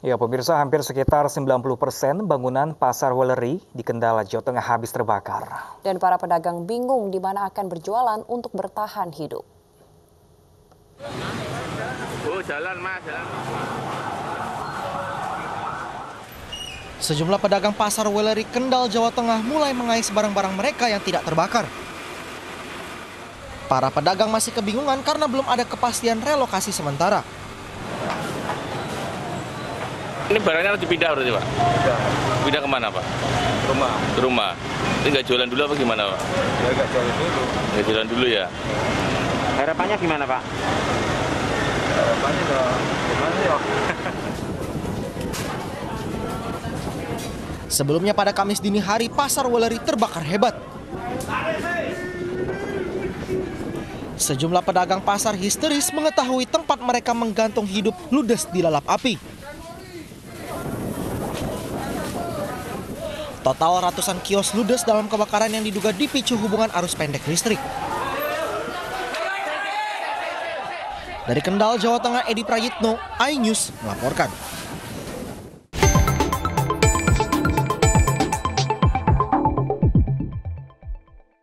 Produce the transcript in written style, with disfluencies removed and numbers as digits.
Ya, pemirsa, hampir sekitar 90% bangunan Pasar Weleri di Kendal, Jawa Tengah habis terbakar. Dan para pedagang bingung di mana akan berjualan untuk bertahan hidup. Jalan, Mas, jalan. Sejumlah pedagang Pasar Weleri Kendal, Jawa Tengah mulai mengais barang-barang mereka yang tidak terbakar. Para pedagang masih kebingungan karena belum ada kepastian relokasi sementara. Ini barangnya harus dipindah berarti, Pak? Pindah kemana, Pak? Rumah. Ke rumah. Ini nggak jualan dulu apa gimana, Pak? Ya nggak jualan dulu. Nggak jualan dulu ya? Harapannya gimana, Pak? Harapannya gimana ya? Sebelumnya pada Kamis dini hari, Pasar Weleri terbakar hebat. Sejumlah pedagang pasar histeris mengetahui tempat mereka menggantung hidup ludes dilalap api. Total ratusan kios ludes dalam kebakaran yang diduga dipicu hubungan arus pendek listrik. Dari Kendal, Jawa Tengah, Edi Prayitno, iNews melaporkan.